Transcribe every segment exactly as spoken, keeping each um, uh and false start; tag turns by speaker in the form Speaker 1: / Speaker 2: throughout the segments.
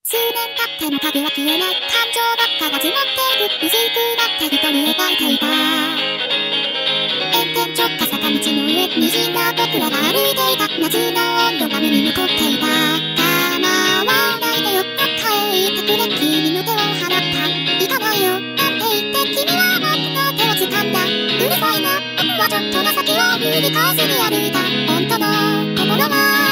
Speaker 1: 数年経っても影は消えない感情ばっかが詰まっていく薄くなって一人描いていた炎天直下坂道の上虹な僕らが歩いていた夏の温度が目に残っていた構わないでよ帰ってくれ君の手を払った行かないよなんて言って君は僕の手を掴んだうるさいな僕はちょっと情けを振り返ずに歩いた本当の心は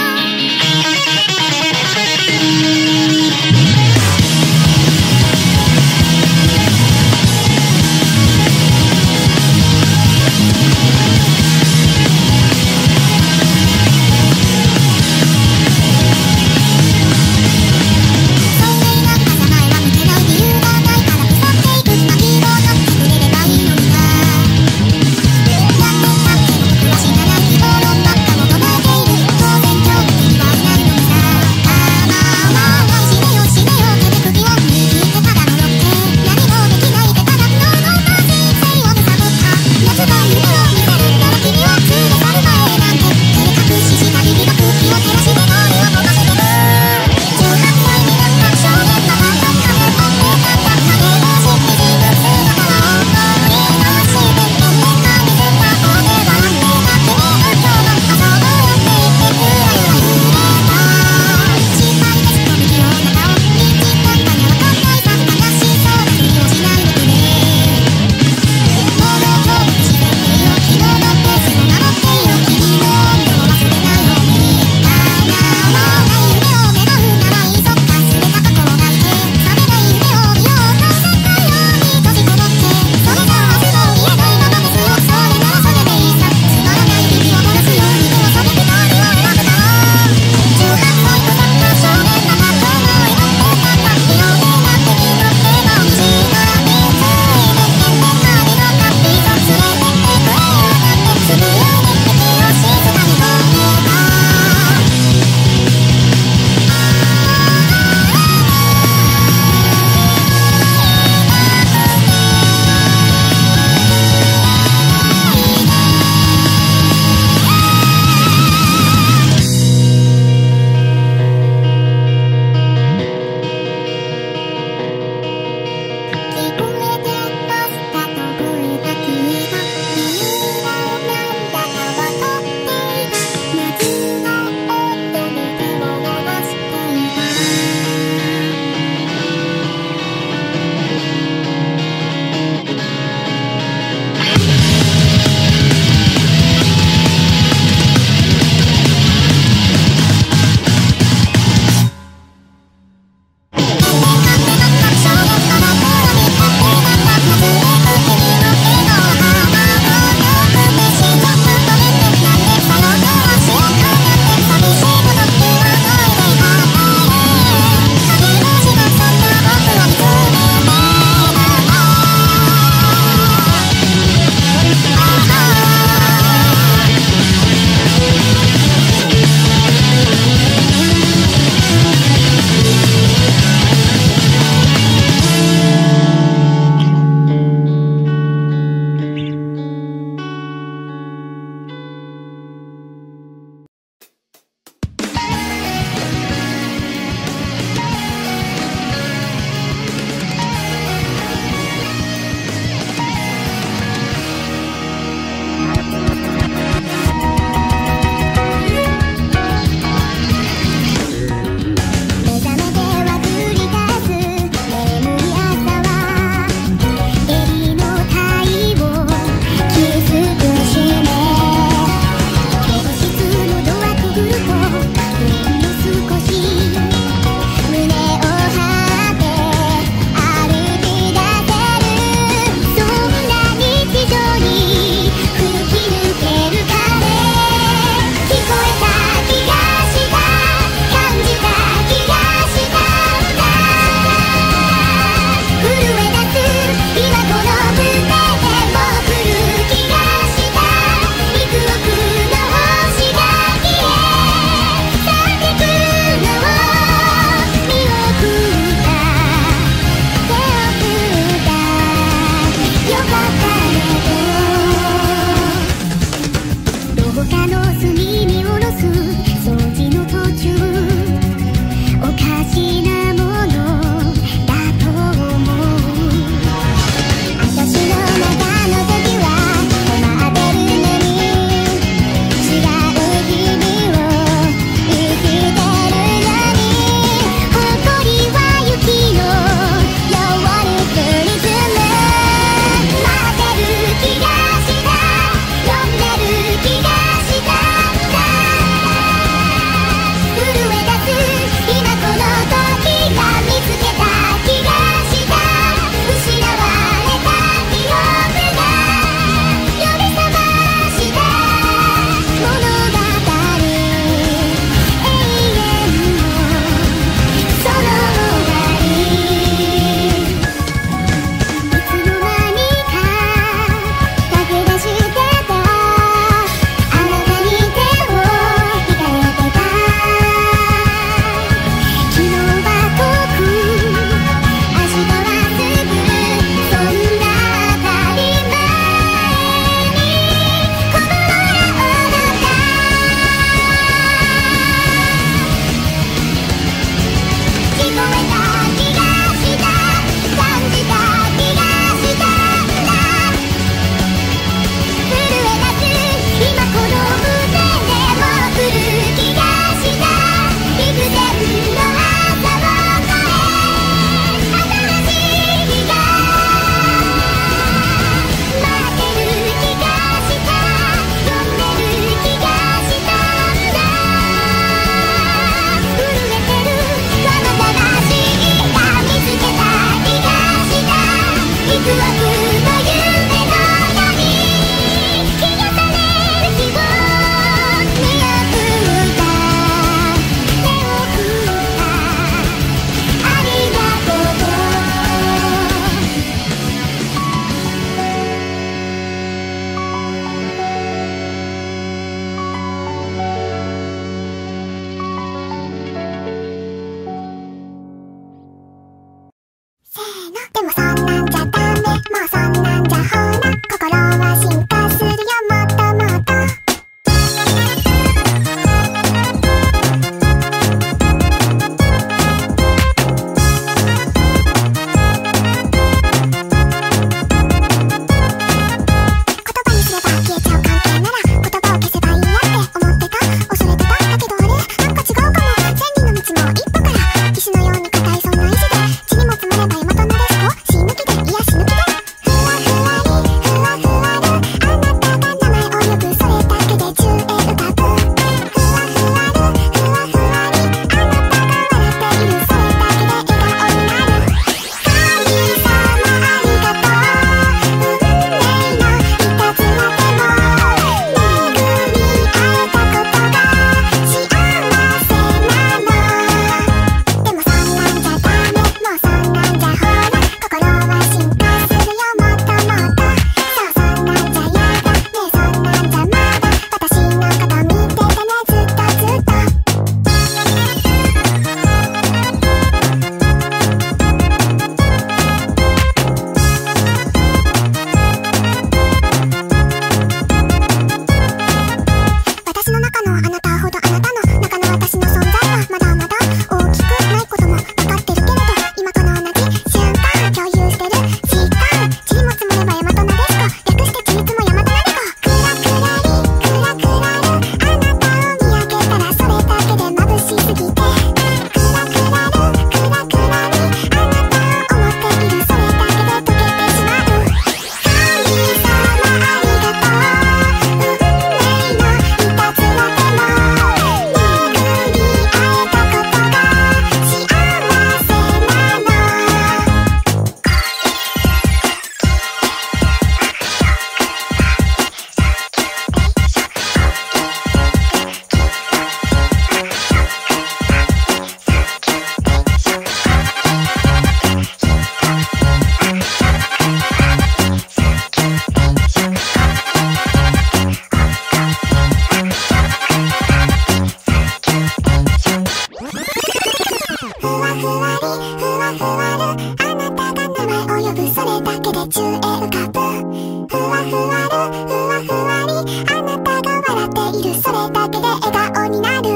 Speaker 1: ふわふわるあなたが名前を呼ぶそれだけで宙へ浮かぶふわふわるふわふわりあなたが笑っているそれだけで笑顔になる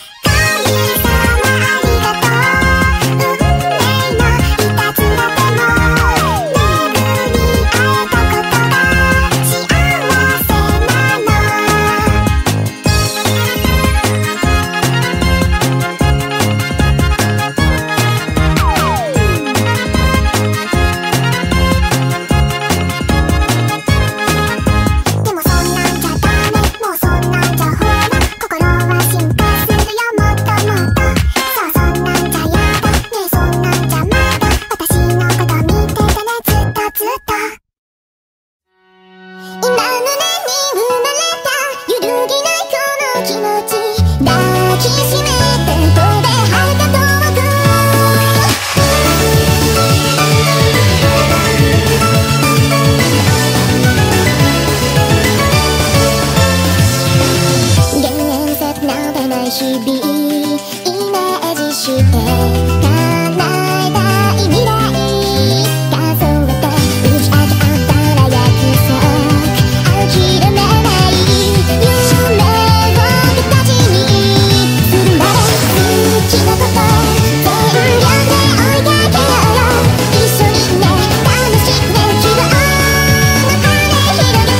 Speaker 1: 日々イメージして叶えたい未来数えて打ち上げ合ったら約束諦めない夢を形にするまで好きなこと全力で追いかけよう一緒にね楽しくね希望の羽広げて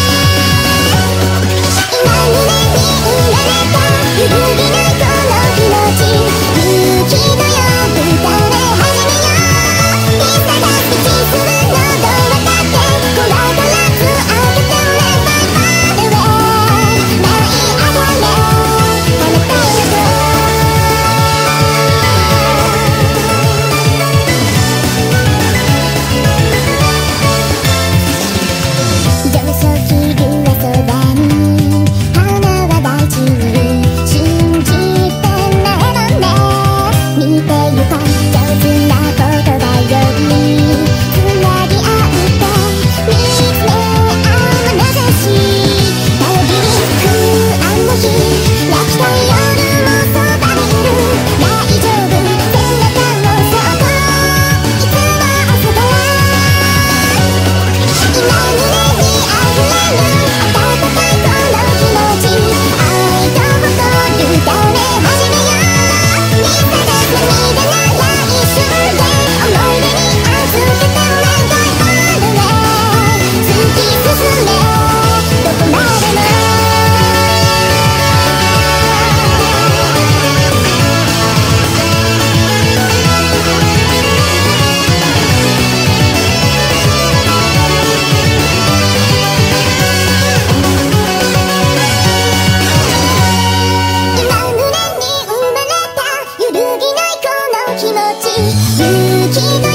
Speaker 1: 今胸に生まれた揺るぎないこの気持ち勇気のよぶたれ始めよういざが道するのどう分かってこらがらず開けてればまでは舞い上がれあなたの上昇気流はそばに花は大地に信じてなればね見てゆこう上手な言葉よりつなぎ合って見つめ合う眼差し頼りに不安の日泣きたい夜もそばにいる大丈夫背中をそっといつも朝から今胸にあふれる温かいこの気持ち愛と誇る歌れ始めよう見せて涙なら一瞬で思い出に預けてお願いあるね突き進めどこまでも今胸に生まれた揺るぎないこの気持ち勇気の